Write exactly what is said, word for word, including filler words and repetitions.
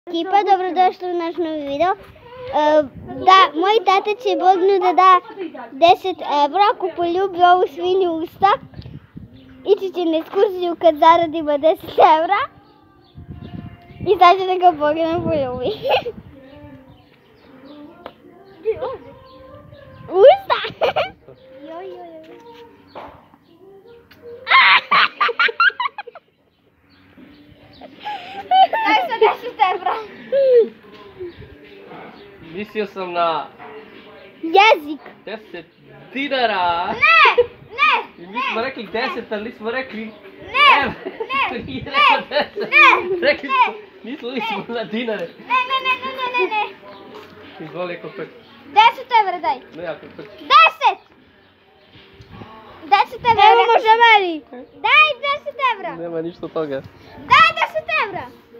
Ekipa, dobrodošli u naš novi video. Da, moj tata će Bognu da da deset evra ako poljubi ovu svinju usta. Ići će na ekskurziju kad zaradimo deset evra. I sad će da ga Bogdan poljubi. Usta! Joj, joj, joj. Daj sa deset evra. Mislio sam na Jezik. deset dinara. Ne, ne, I mi smo rekli deset, ali nismo rekli ne, evra. ne, Nije ne, rekao deset. ne, Rekli ne, smo, mislili smo na dinare. ne, ne, ne, ne, ne, ne. Izvoli ako pet. Deset evra daj. Ne, ako pet. Deset! Deset evra. Evo može meni. Daj deset evra. Nema ništa od toga. Daj deset evra.